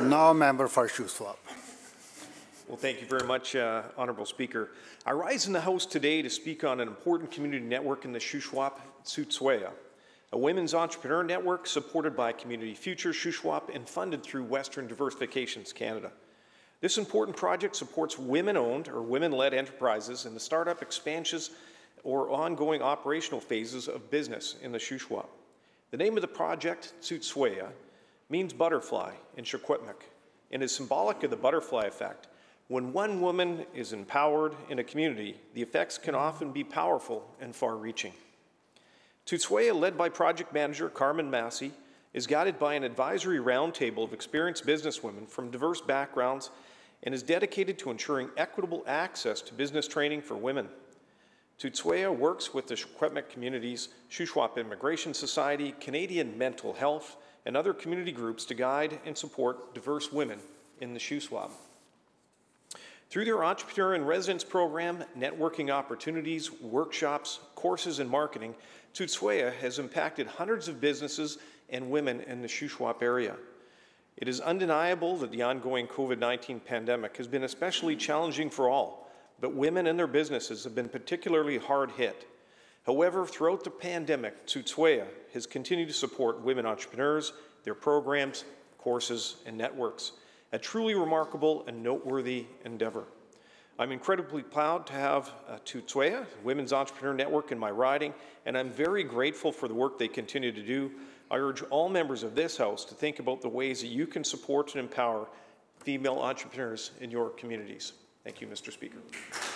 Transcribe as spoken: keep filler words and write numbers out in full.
Now a member for Shuswap. Well, thank you very much, uh, Honourable Speaker. I rise in the House today to speak on an important community network in the Shuswap, Tsuut'ina, a women's entrepreneur network supported by Community Future Shuswap and funded through Western Diversifications Canada. This important project supports women-owned or women-led enterprises in the startup expansions or ongoing operational phases of business in the Shuswap. The name of the project, Tsuut'ina, means butterfly in Secwepemc and is symbolic of the butterfly effect. When one woman is empowered in a community, the effects can often be powerful and far-reaching. Tsuut'ina, led by project manager Carmen Massey, is guided by an advisory roundtable of experienced businesswomen from diverse backgrounds and is dedicated to ensuring equitable access to business training for women. Tsuut'ina works with the Secwepemc communities, Shuswap Immigration Society, Canadian Mental Health, and other community groups to guide and support diverse women in the Shuswap. Through their Entrepreneur in Residence program, networking opportunities, workshops, courses, and marketing, Tsuut'ina has impacted hundreds of businesses and women in the Shuswap area. It is undeniable that the ongoing COVID nineteen pandemic has been especially challenging for all, but women and their businesses have been particularly hard hit. However, throughout the pandemic, Tsuut'ina has continued to support women entrepreneurs, their programs, courses, and networks. A truly remarkable and noteworthy endeavor. I'm incredibly proud to have uh, Tsuut'ina, Women's Entrepreneur Network, in my riding, and I'm very grateful for the work they continue to do. I urge all members of this House to think about the ways that you can support and empower female entrepreneurs in your communities. Thank you, Mister Speaker.